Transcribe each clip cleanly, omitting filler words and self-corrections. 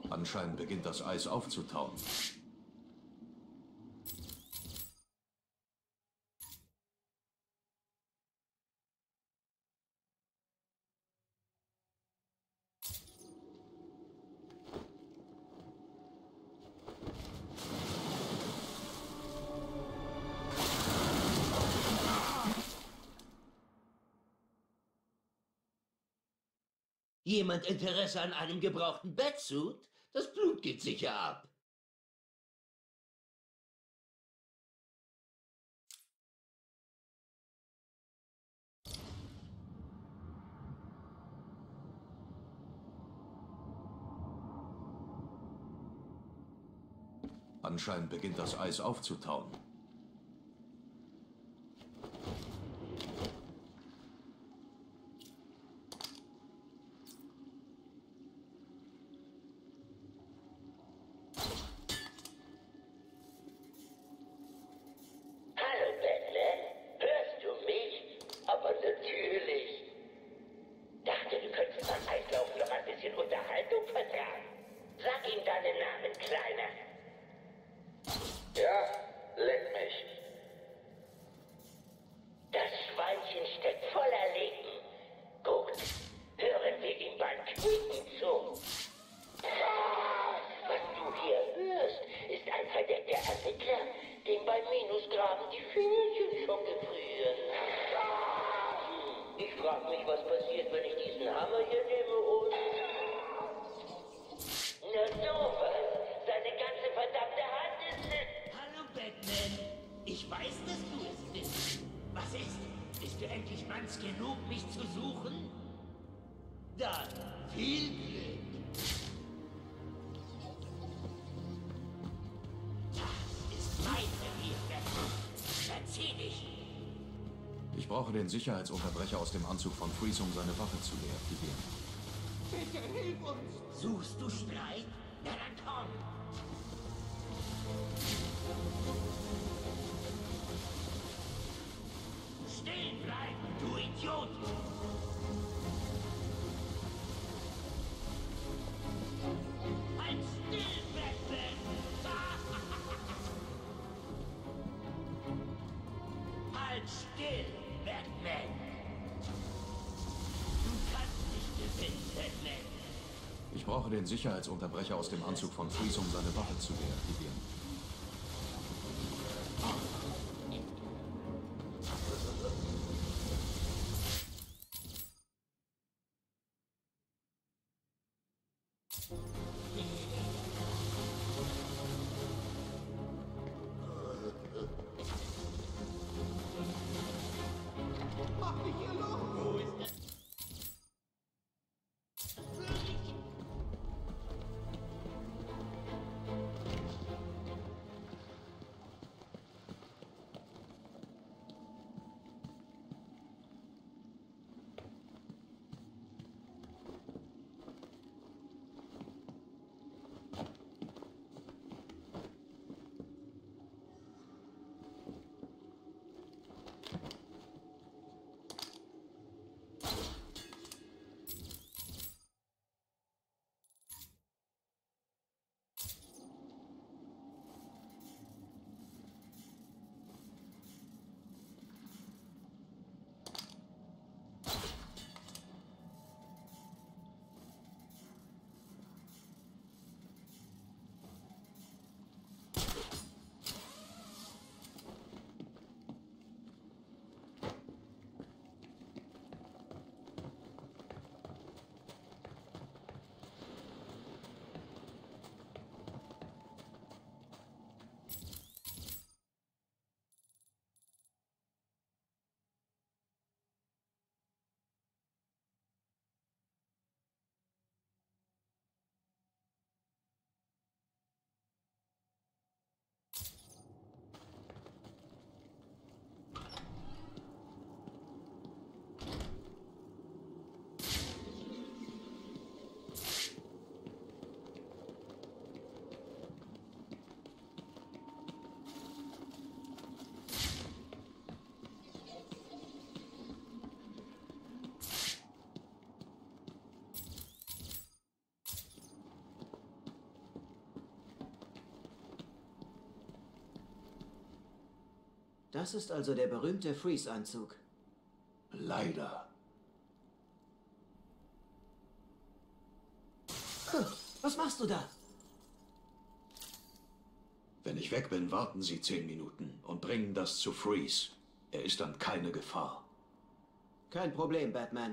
Anscheinend beginnt das Eis aufzutauen. Jemand Interesse an einem gebrauchten Batsuit? Das Blut geht sicher ab. Anscheinend beginnt das Eis aufzutauen. Hallo Batman, hörst du mich? Aber natürlich. Dachte, du könntest beim Eislaufen noch ein bisschen Unterhaltung vertragen. Sag ihm deinen Namen, Kleiner. Ja, leck mich. Das Schweinchen steckt voller Leben. Gut, hören wir ihm beim Quieken zu. Was du hier hörst, ist ein verdeckter Ermittler, dem beim Minusgraben die Fähnchen schon gefrieren. Ich frag mich, was passiert, wenn ich diesen Hammer hier nehme und... Na sowas, seine ganze verdammte Hand ist... Hallo, Batman. Ich weiß, dass du es bist. Was ist? Bist du endlich manns genug, mich zu suchen? Dann viel Glück. Das ist mein Revier, Batman. Verzieh dich. Ich brauche den Sicherheitsunterbrecher aus dem Anzug von Freeze, um seine Waffe zu deaktivieren. Bitte hilf uns. Suchst du Streit? Na dann komm. Stehen bleiben, du Idiot! Halt still, Batman! Halt still, Batman! Du kannst nicht gewinnen, Batman! Ich brauche den Sicherheitsunterbrecher aus dem Anzug von Freeze, um seine Waffe zu deaktivieren. Das ist also der berühmte Freeze-Anzug. Leider. Was machst du da? Wenn ich weg bin, warten Sie 10 Minuten und bringen das zu Freeze. Er ist dann keine Gefahr. Kein Problem, Batman.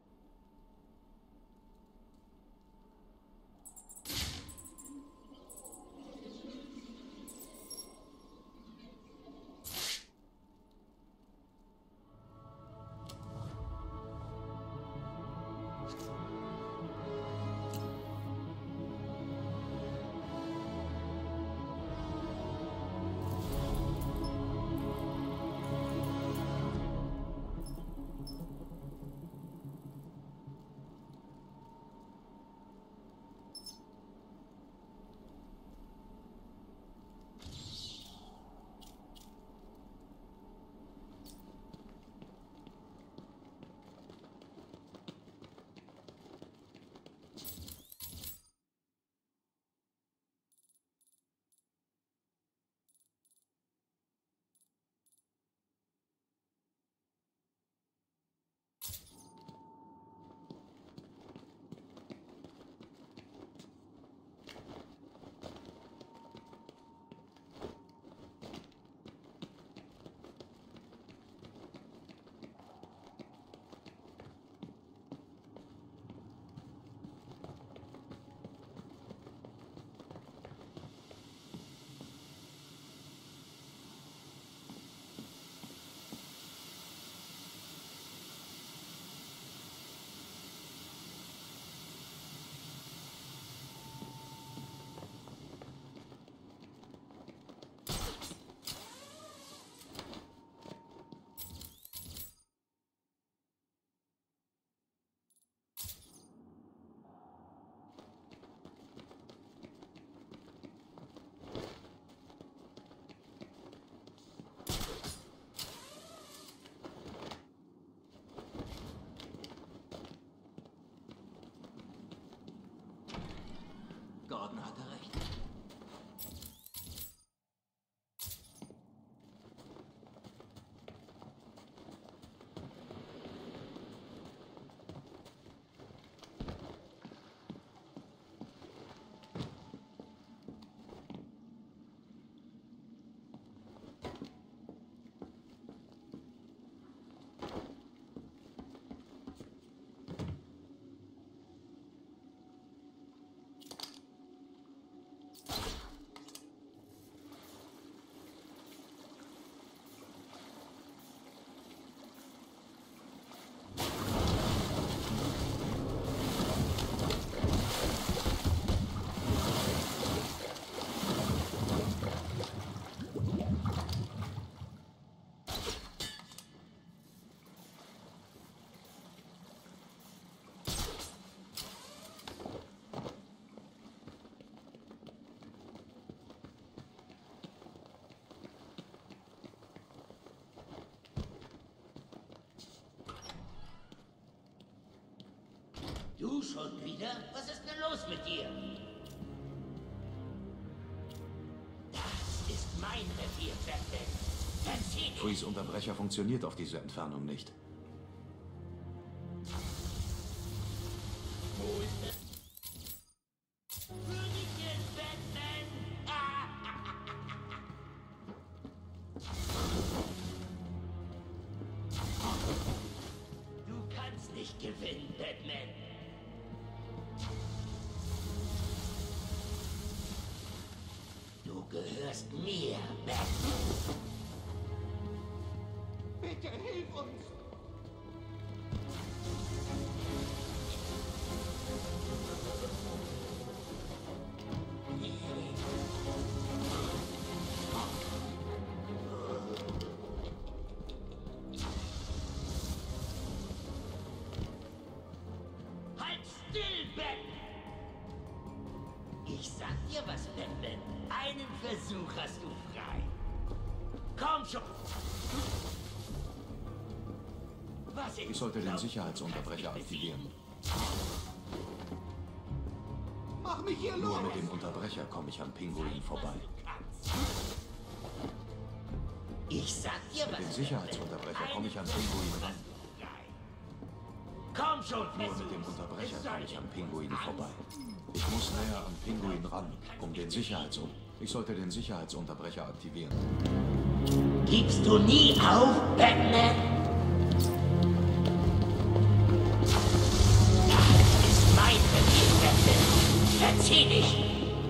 Gordon hatte recht. Du schon wieder? Was ist denn los mit dir? Das ist mein Revier, Batman. Verzieh dich! Freeze Unterbrecher funktioniert auf diese Entfernung nicht. Wo ist es? Königin Batman! Du kannst nicht gewinnen, Batman. Du gehörst mir, Batman. Bitte hilf uns! Halt still, Batman! Ich sag dir was, Batman. Einen Versuch hast du frei. Komm schon! Was Ich sollte den Sicherheitsunterbrecher aktivieren. Mach mich hier Nur los! mit dem Unterbrecher komme ich an Pinguin vorbei. Ich sag dir was. Mit dem Sicherheitsunterbrecher komme ich an Pinguin ran. Komm schon, Nur mit dem Unterbrecher komme ich am Pinguin vorbei. Ich muss näher am Pinguin ran, um den Ich sollte den Sicherheitsunterbrecher aktivieren. Gibst du nie auf, Batman? Das ist mein Befehl, Batman. Verzieh dich!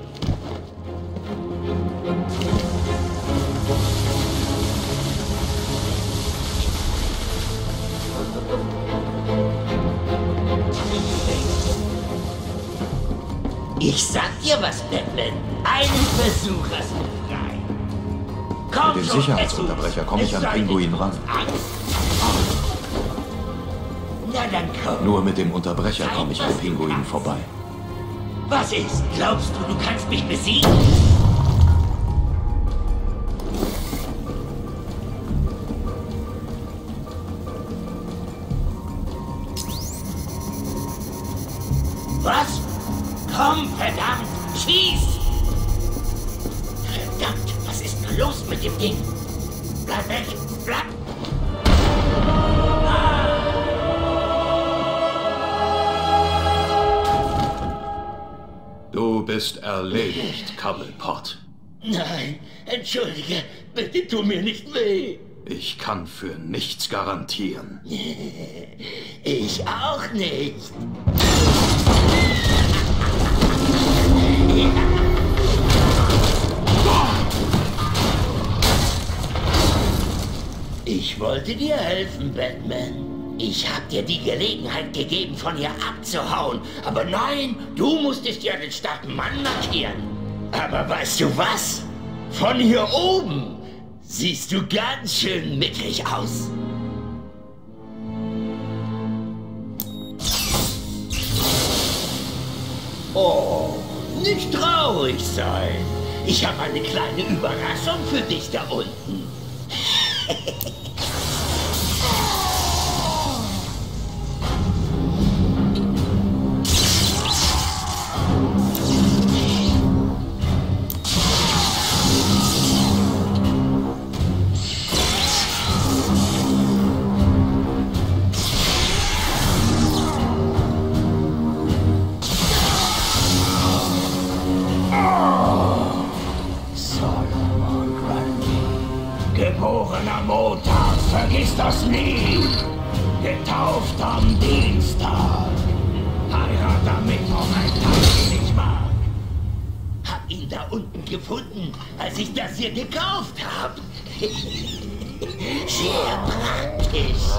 Ich sag dir was, Batman. Einen Versuch hast du frei. Komm Mit dem schon, Sicherheitsunterbrecher komme ich an Pinguin ran. Na dann komm. Nur mit dem Unterbrecher komme ich an Pinguin vorbei. Was ist? Glaubst du, du kannst mich besiegen? Was? Komm, verdammt! Schieß! Verdammt, was ist denn los mit dem Ding? Bleib weg! Bleib! Du bist erledigt, Cobblepot. Nein, entschuldige, bitte tu mir nicht weh. Ich kann für nichts garantieren. Ich auch nicht. Ich wollte dir helfen, Batman. Ich hab dir die Gelegenheit gegeben, von hier abzuhauen. Aber nein, du musstest ja den starken Mann markieren. Aber weißt du was? Von hier oben siehst du ganz schön mickrig aus. Oh, nicht traurig sein. Ich habe eine kleine Überraschung für dich da unten. Geborener Montag, vergiss das nie. Getauft am Dienstag. Heirat am Mittwoch, ein Tag, den ich mag. Hab ihn da unten gefunden, als ich das hier gekauft hab. Sehr praktisch.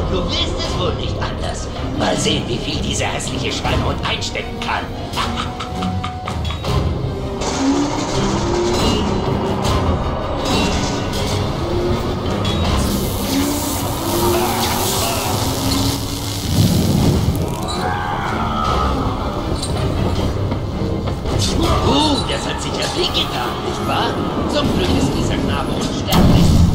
Du willst es wohl nicht anders. Mal sehen, wie viel dieser hässliche Schweinehund einstecken kann. Das hat sicher wehgetan, nicht wahr? Zum Glück ist dieser Knabe unsterblich.